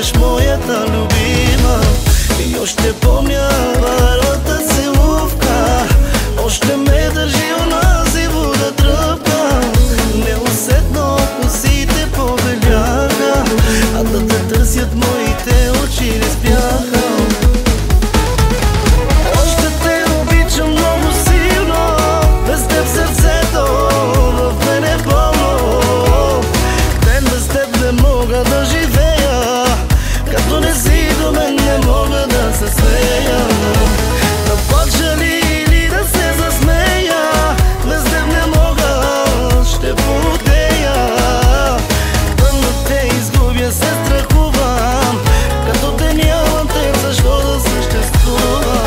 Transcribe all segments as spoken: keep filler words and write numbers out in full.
будеш моята любима. И още помня първата целувка, още ме държи онази вода тръпка. Неусетно косите побеляха, а да те търсят моите очи не спяха. Още те обичам много силно, без теб сърцето в мен е болно. Ден без теб не мога да живея, като не си до мен не мога да се смея. Да плача ли или да се засмея, без теб не мога, ще потея. Тъмно те изгубя, се страхувам, като те нямам теб, защо да съществувам.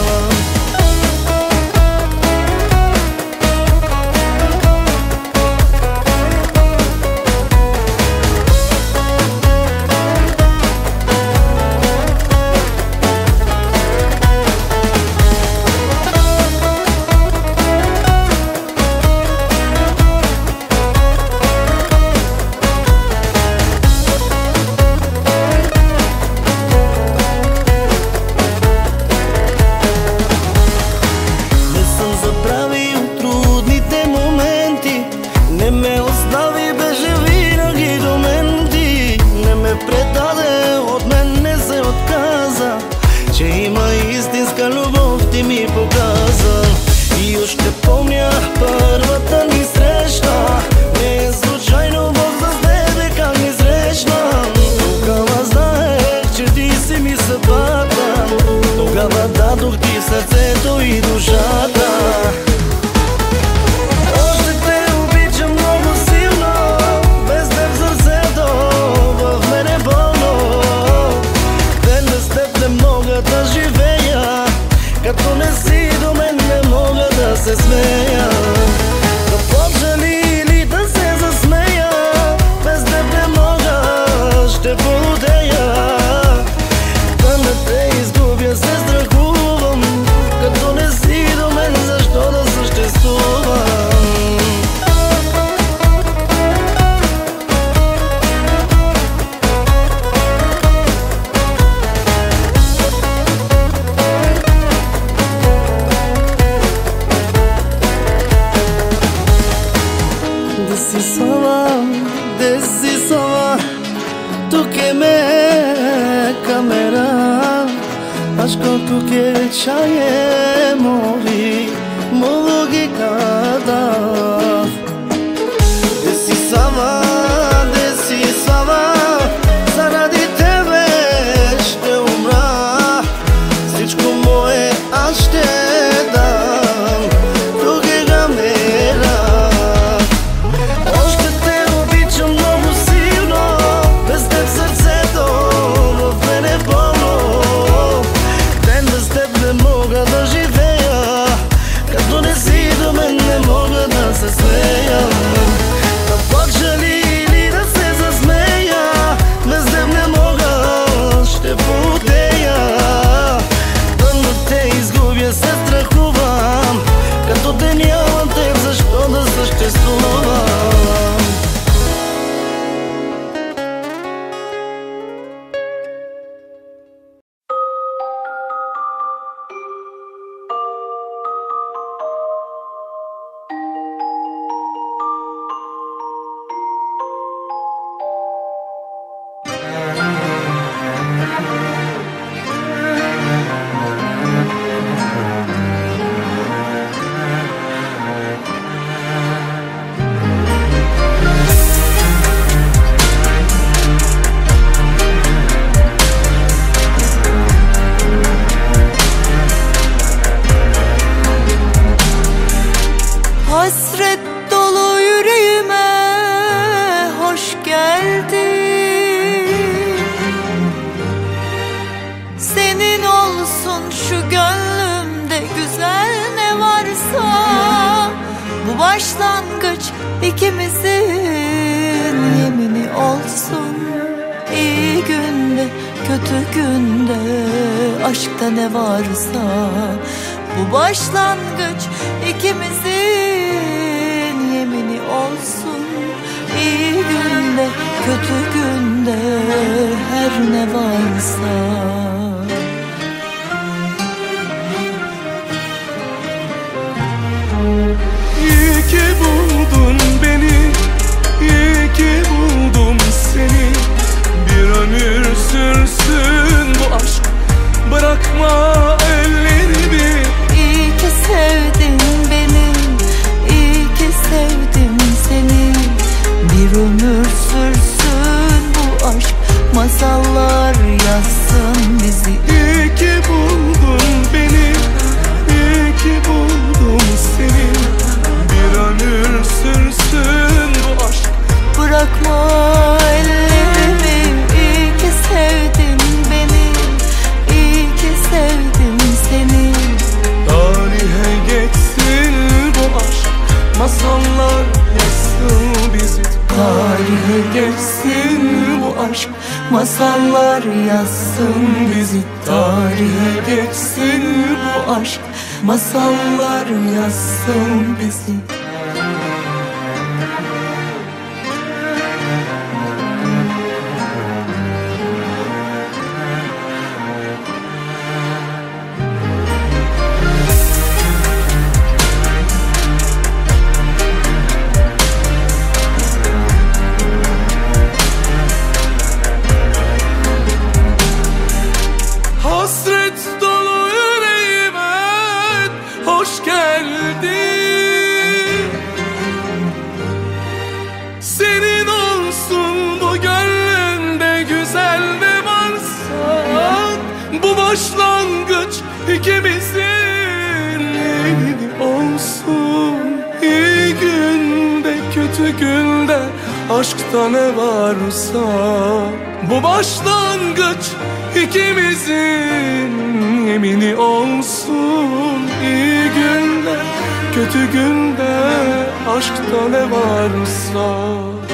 Че има истинска любов, ти ми показа. И още помня първата ни среща, не е случайно Бог с тебе как ни срещна. Тогава знаех, че ти си ми съдбата, тогава дадох ти сърцето и душата. Още те обичам много силно, без теб сърцето в мен е болно. Ден без теб не мога да живея, като не си до мен не мога да се смея. Да плача ли или да се засмея, без теб не мога, ще полудея. Да не те изгубя, се страхувам, като не си до мен, защо да съществувам. Decisiva, tu che me camera, ascolto che c'hai e muovi, muovi cada. Decisiva, decisiva, заради тебе ще умра, всичко мое аз ще дам, тук е камера. Да живея, като не си до мен не мога да се смея. Да плача ли или да се засмея, без теб не мога, ще потея. Тъмно те изгубя, се страхувам, като те нямам теб, защо да съществувам. Hasret dolu yüreğime hoş geldin. Senin olsun şu gönlümde güzel ne varsa. Bu başlangıç ikimizin yemini olsun. İyi günde kötü günde aşkta ne varsa. Bu başlangıç ikimizin yemini olsun. İyi günde kötü günde her her ne varsa. İyi ki buldun beni, iyi ki buldum seni. Bir ömür sürsün bu aşk, bırakma ellerimi. İyi ki sevdin beni, iyi ki sevdim seni. Bir ömür sürsün bu aşk, masallar yazsın bizi. İyi ki buldun beni, iyi ki buldum seni. Bir ömür sürsün bu aşk, Bırakma ellerimi. İyi ki sevdin beni, iyi ki sevdim seni. tarihe geçsin bu aşk, masallar yazsın bizi. Tarihe geçsin bu aşk, masallar yazsın bizi. Tarihe geçsin bu aşk, masallar yazsın bizi. Hasret dolu yüreğime hoş geldin. Senin olsun bu gönlünde güzel ne varsa. Bu başlangıç ikimizin yeni olsun. İyi günde kötü günde aşkta ne varsa. Bu başlangıç ikimizin yemini olsun. İyi günde kötü günde aşkta ne varsa.